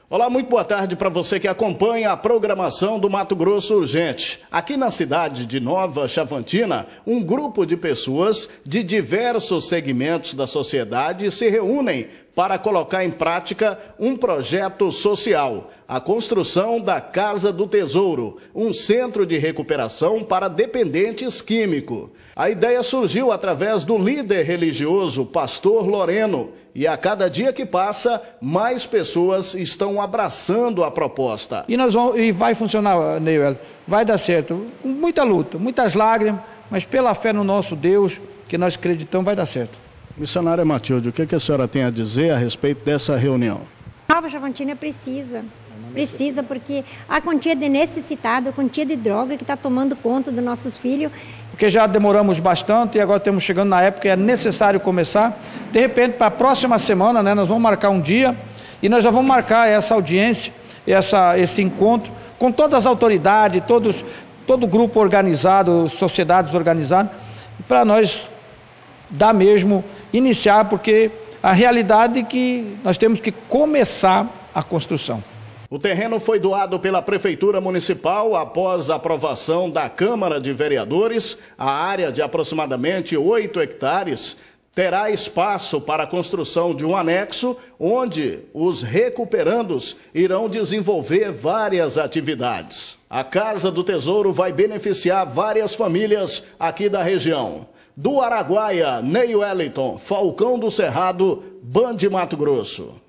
Olá, muito boa tarde para você que acompanha a programação do Mato Grosso Urgente. Aqui na cidade de Nova Chavantina, um grupo de pessoas de diversos segmentos da sociedade se reúnem para colocar em prática um projeto social, a construção da Casa do Tesouro, um centro de recuperação para dependentes químicos. A ideia surgiu através do líder religioso, Pastor Loreno, e a cada dia que passa, mais pessoas estão abraçando a proposta. E vai funcionar, Neil, vai dar certo, com muita luta, muitas lágrimas, mas pela fé no nosso Deus, que nós acreditamos, vai dar certo. Missionária Matilde, o que a senhora tem a dizer a respeito dessa reunião? Nova Chavantina precisa porque a quantia de necessitado, a quantia de droga que está tomando conta dos nossos filhos. Porque já demoramos bastante e agora estamos chegando na época que é necessário começar. De repente, para a próxima semana, nós vamos marcar um dia e nós já vamos marcar essa audiência, esse encontro com todas as autoridades, todo grupo organizado, sociedades organizadas, para nós dar mesmo, iniciar, porque a realidade é que nós temos que começar a construção. O terreno foi doado pela Prefeitura Municipal após a aprovação da Câmara de Vereadores. A área de aproximadamente 8 hectares terá espaço para a construção de um anexo, onde os recuperandos irão desenvolver várias atividades. A Casa do Tesouro vai beneficiar várias famílias aqui da região. Do Araguaia, Ney Wellington, Falcão do Cerrado, Band Mato Grosso.